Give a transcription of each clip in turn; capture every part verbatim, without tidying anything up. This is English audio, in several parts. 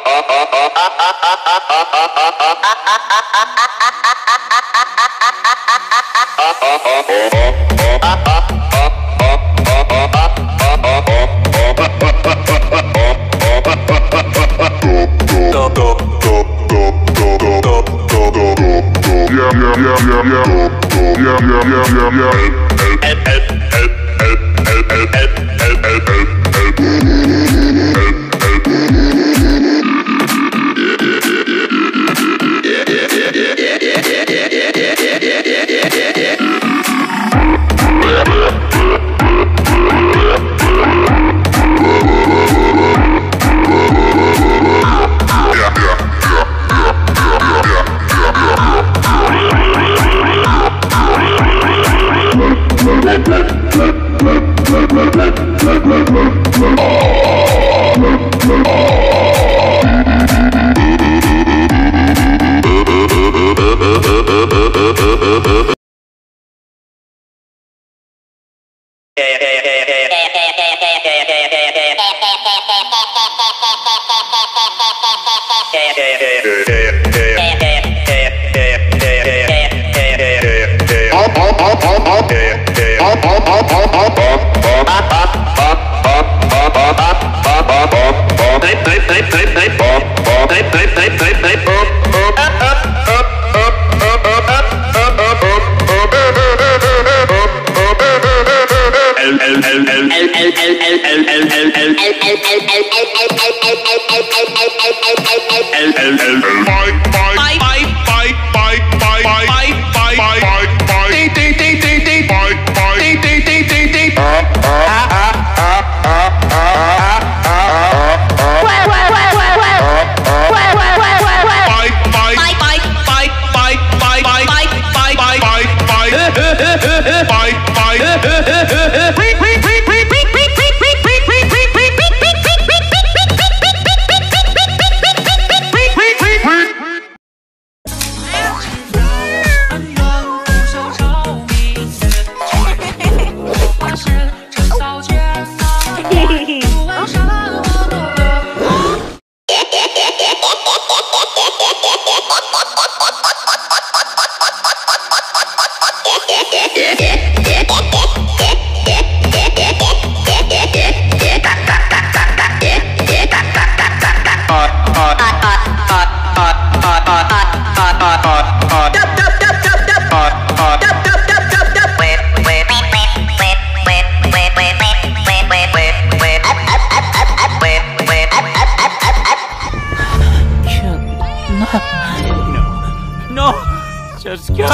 Just go!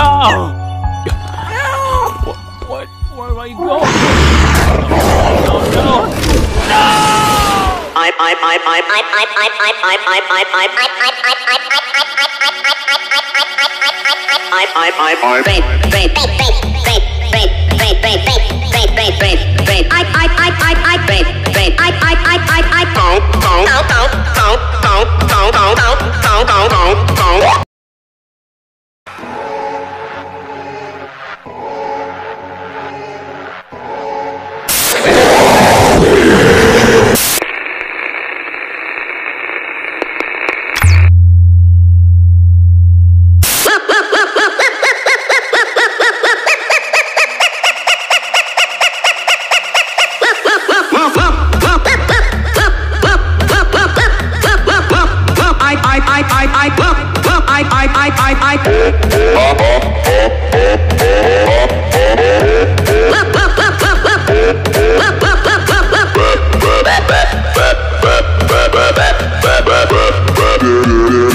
What? What? Where are you going? No! No! No! I I I I I I I I I I I I I I I Wait! Wait! Wait! Wait! Wait! Wait! Wait! Wait! Wait! Wait! Wait! Wait! I I I I I Wait! Wait! I I I I I Go! Go! Go! Go! Go! Go! Go! Go! Go! Go! Go! Go! Yeah.